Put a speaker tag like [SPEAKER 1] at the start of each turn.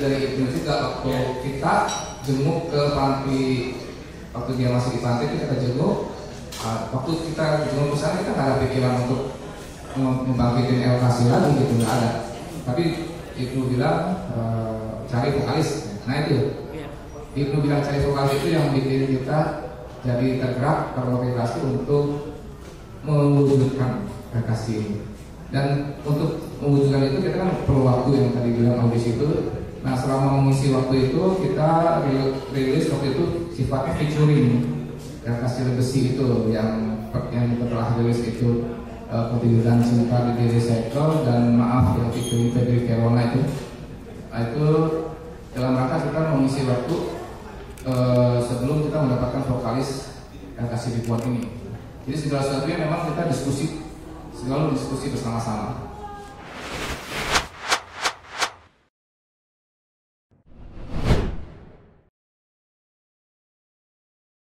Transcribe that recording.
[SPEAKER 1] dari Ibnu juga waktu kita jenguk ke panti, waktu dia masih di panti kita jenguk. Waktu kita jenguk ke sana kita nggak ada pikiran untuk membangkitin LKC lagi gitu, nggak ada. Tapi Ibnu bilang cari vokalis. Nah itu Ibnu bilang cari vokalis itu yang bikin kita jadi tergerak, termotivasi untuk mewujudkan LKC ini. Dan untuk mewujudkan itu kita kan perlu waktu yang tadi bilang audisi itu. Nah selama mengisi waktu itu kita rilis waktu itu sifatnya featuring LKC Legacy itu yang kita telah rilis itu Ketiduran Cinta di Diri Cycle dan Maaf yang featuring Fedri Verona itu. Nah itu dalam rangka kita mengisi waktu sebelum kita mendapatkan vokalis LKC dibuat ini. Jadi segala sesuatunya memang kita selalu diskusi bersama-sama.